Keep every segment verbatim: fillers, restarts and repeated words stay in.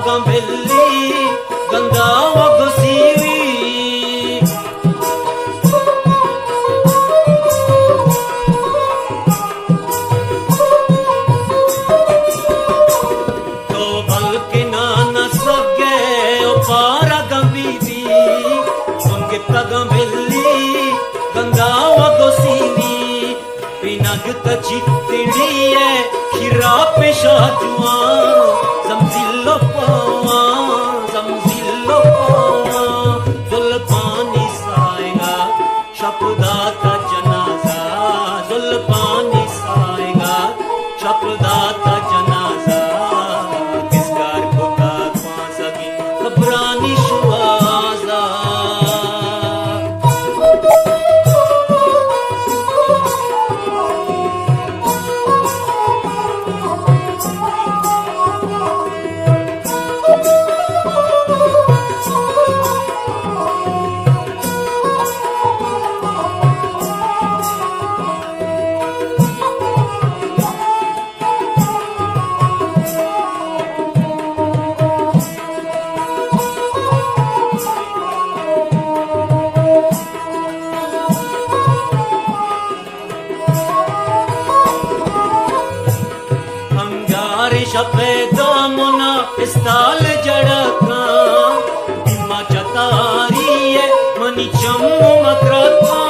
gambelli ganga wagosiwi to balki na na sage o para gambidi unge gambelli ganga wagosiwi pinagta chitdiye khira pesha juan zamzillo pawa zamzillo pawa zulfani saega shapdata janaza zulfani saega shapdata janaza kisgar ko ta sagi kabrani shuaza शपेदामुना इस्ताल जड़का बिमा चतारी है money Chammu मकरता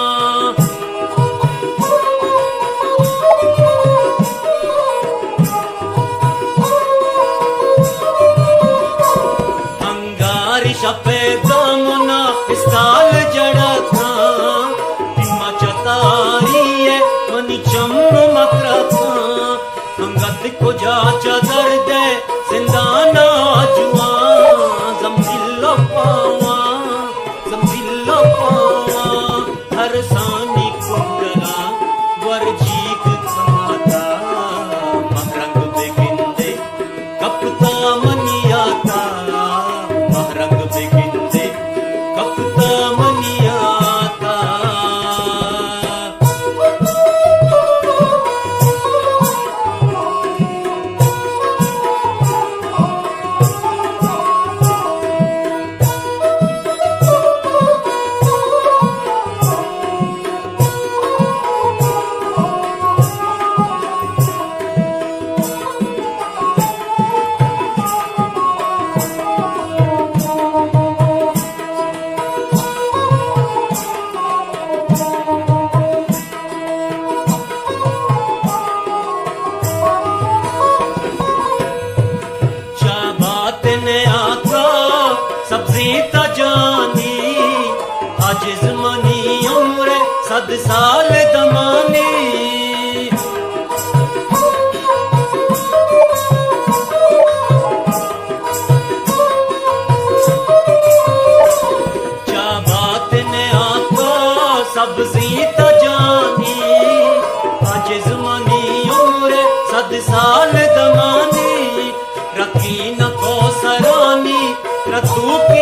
angari शपेदामुना इस्ताल जड़का बिमा चतारी है money Chammu मकरता अंगत को जा चदर दे जिंदाना जुआ जमजिल्लो पावा जमजिल्लो पावा हर सानी कुंडला वरजीक समाता महरंग बेगिंदे कपता मनियाता महरंग बेगिंदे कपता मनियाता सबजीता जानी आज ज़मानी उम्र सद साल दमानी क्या बात ने आका सबजीता जानी आज ज़मानी उम्र सद साल दमानी रखी न को सरानी रतू की